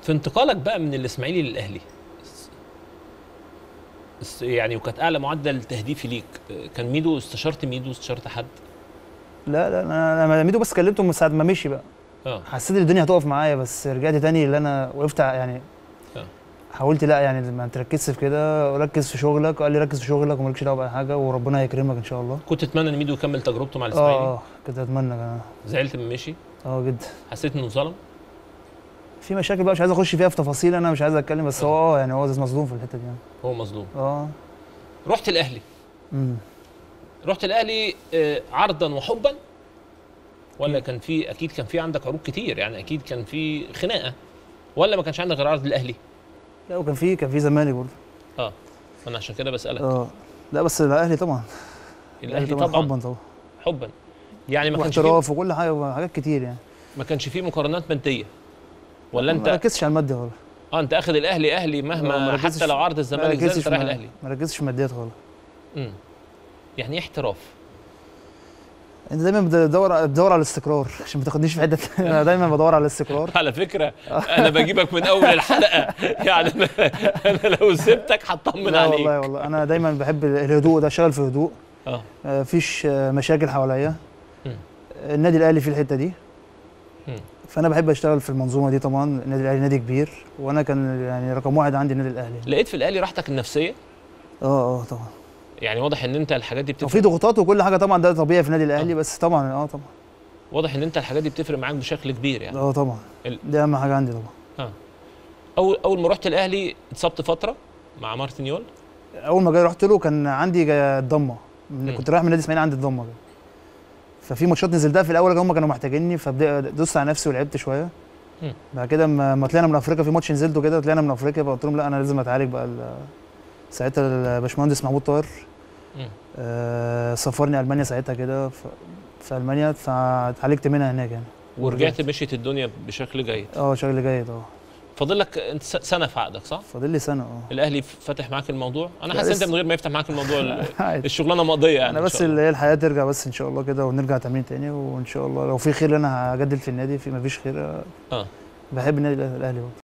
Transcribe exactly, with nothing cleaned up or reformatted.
في انتقالك بقى من الاسماعيلي للاهلي يعني، وكانت اعلى معدل تهديفي ليك، كان ميدو؟ استشرت ميدو؟ استشرت حد؟ لا لا انا انا ميدو بس كلمته من ساعه ما مشي بقى. اه حسيت ان الدنيا هتقف معايا، بس رجعت تاني اللي انا وقفت يعني. اه حاولت لا يعني ما تركزش في كده وركز في شغلك، قال لي ركز في شغلك ومالكش دعوه باي حاجه وربنا هيكرمك ان شاء الله. كنت تتمنى ان ميدو يكمل تجربته مع الاسماعيلي؟ اه اه كنت اتمنى انا. زعلت من مشي؟ اه جدا. حسيت انه ظلم؟ في مشاكل بقى مش عايز اخش فيها في تفاصيل، انا مش عايز اتكلم، بس آه. هو اه يعني هو مظلوم في الحته دي يعني. هو مظلوم. اه رحت الاهلي. امم رحت الاهلي آه عرضا وحبا، ولا كان في، اكيد كان في عندك عروض كتير يعني، اكيد كان في خناقه، ولا ما كانش عندك غير عرض الاهلي؟ لا وكان في كان في زمالك برضه. اه انا عشان كده بسالك. اه لا بس الاهلي طبعا. الاهلي طبعا حبا طبعا. حبا يعني ما كانش واحتراف وكل حاجه، حاجات كتير يعني. ما كانش فيه مقارنات ماديه ولا انت؟ ما ركزتش على المادي خالص. اه انت اخد الاهلي اهلي مهما، حتى لو عرض الزمالك زاد انت رايح الاهلي. ما ركزتش في الماديات خالص. امم يعني ايه احتراف؟ انت دايما بتدور بتدور على الاستقرار، عشان ما تاخدنيش في حته. انا دايما بدور على الاستقرار. على فكره انا بجيبك من اول الحلقه يعني انا, أنا لو سبتك هطمن عليك. والله والله انا دايما بحب الهدوء ده، اشتغل في هدوء. اه مفيش مشاكل حواليا. النادي الاهلي في الحته دي. مم. فانا بحب اشتغل في المنظومه دي طبعا. النادي الاهلي نادي كبير، وانا كان يعني رقم واحد عندي النادي الاهلي. لقيت في الاهلي راحتك النفسيه؟ اه اه طبعا. يعني واضح ان انت الحاجات دي بتفرق. وفي ضغوطات وكل حاجه طبعا، ده طبيعي في النادي الاهلي. آه. بس طبعا اه طبعا واضح ان انت الحاجات دي بتفرق معاك بشكل كبير يعني. اه طبعا ال... دي اهم حاجه عندي طبعا. اه اول اول ما رحت الاهلي اتصبت فتره مع مارتينيول. اول ما جاي رحت له كان عندي الضمه، كنت رايح من نادي اسماعيلي عندي الضمه. ففي ماتشات نزلتها في الاول هم كانوا محتاجيني، فدوست على نفسي ولعبت شويه. بعد كده لما طلعنا من افريقيا في ماتش نزلته كده، طلعنا من افريقيا قلت لهم لا انا لازم اتعالج بقى. ساعتها الباشمهندس محمود طاهر آه سافرني المانيا ساعتها كده في, في المانيا، فاتعالجت منها هناك يعني. ورجعت مشيت الدنيا بشكل جيد. اه شكل جيد اه. فاضل لك انت سنه في عقدك صح؟ فاضل لي سنه اه. الاهلي فاتح معاك الموضوع؟ انا حاسس انت من غير ما يفتح معاك الموضوع الشغلانه مقضيه مقضيه يعني. انا بس اللي هي الحياه ترجع بس ان شاء الله كده، ونرجع تمرين تاني، وان شاء الله لو في خير انا هجدد في النادي، في ما فيش خير اه بحب النادي الاهلي برضه.